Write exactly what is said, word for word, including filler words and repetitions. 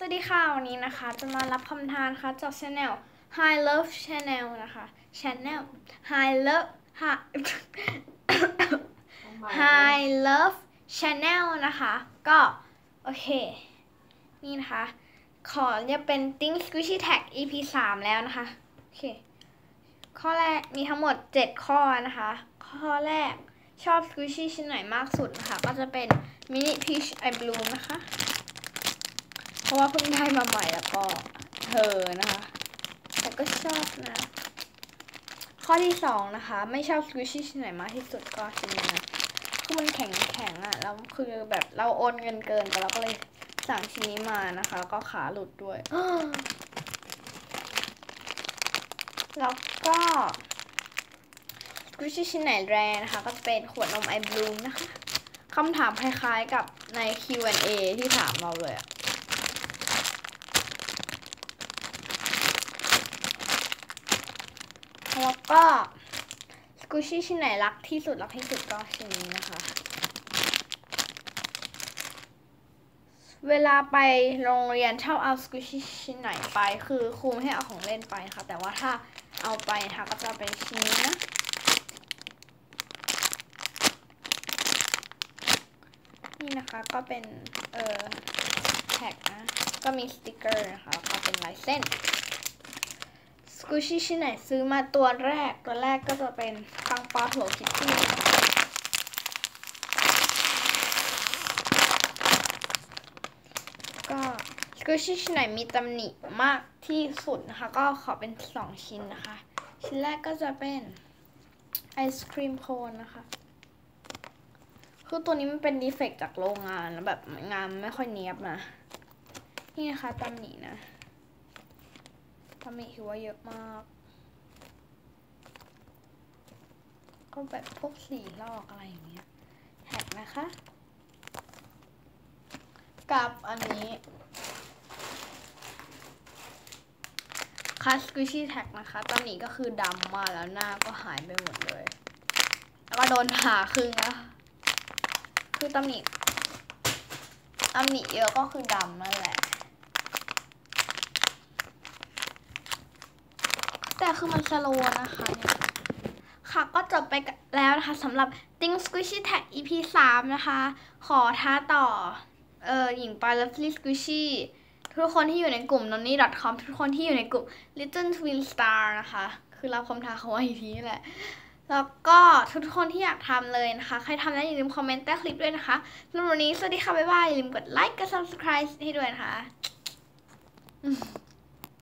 วัสดีค่ะวันนี้นะคะจะมารับคำทานค่ะจาก Channel Hi Love Channel นะคะ Channel Hi Love Hi Love Channel นะคะก็โอเคนี่นะคะขอจะเป็น Think Squishy Tag อี พี สามแล้วนะคะโอเคข้อแรกมีทั้งหมดเจ็ดข้อนะคะข้อแรกชอบ Squishy ชิ้นไหนมากสุดนะคะก็จะเป็น Mini Peach Eye Bloom นะคะเพราะว่าเพิ่งได้มาใหม่แล้วก็เธอนะคะแต่ก็ชอบนะข้อที่สองนะคะไม่ชอบสควิชชี่ชิ้นไหนมากที่สุดก็ชิ้นนี้นะคือมันแข็งแข็งอะแล้วคือแบบเราโอนเงินเกินไปเราก็เลยสั่งชิ้นนี้มานะคะแล้วก็ขาหลุดด้วยแล้วก็สควิชชี่ชิ้นไหนแรงนะคะก็จะเป็นขวดนมไอบลูมนะคะคำถามคล้ายๆกับใน คิว แอนด์ เอ ที่ถามเราเลยอะแล้วก็สกูชี่ชิ้นไหนรักที่สุดรักที่สุดก็ชิ้นนี้นะคะเวลาไปโรงเรียนชอบเอาสกูชี่ชิ้นไหนไปคือครูไม่ให้เอาของเล่นไปค่ะแต่ว่าถ้าเอาไปนะคะก็จะเป็นชิ้นนี้นะนี่นะคะก็เป็นเอ่อแท็กนะก็มีสติกเกอร์นะคะก็เป็นลายเส้นสกูชี่ชิ้นไหนซื้อมาตัวแรกตัวแรกก็จะเป็นปังป๊อปหัวคิตตี้ก็สกูชี่ชิ้นไหนมีตำหนิมากที่สุดนะคะก็ขอเป็นสองชิ้นนะคะชิ้นแรกก็จะเป็นไอศครีมโคนนะคะคือตัวนี้มันเป็นดีเฟกต์จากโรงงานแล้วแบบงานไม่ค่อยเนียบนะนี่นะคะตำหนินะตำหนิถือว่าเยอะมากก็แบบพวกสีลอกอะไรอย่างเงี้ยแท็กนะคะกับอันนี้คัสกุชี่แท็กนะคะตำหนิก็คือดำมาแล้วหน้าก็หายไปหมดเลยแล้วก็โดนผ่าครึ่งแล้วคือตำหนิตำหนิเยอะก็คือดำนั่นแหละแต่คือมันสโลว์นะคะเนี่ยค่ะก็จบไปแล้วนะคะสำหรับ Think Squishy Tag อี พี สามนะคะขอท้าต่อเออหญิงปลา Lovely Squishy ทุกคนที่อยู่ในกลุ่ม นนนี่ ดอท คอม ทุกคนที่อยู่ในกลุ่ม Little Twin Star นะคะคือรับคำท้าเขาไว้ทีนี่แหละแล้วก็ทุกคนที่อยากทำเลยนะคะใครทำแล้วอย่าลืมคอมเมนต์ใต้คลิปด้วยนะคะสำหรับวันนี้สวัสดีค่ะบ๊ายบายอย่าลืมกดไลค์กด ซับสไครบ์ ให้ด้วยนะคะ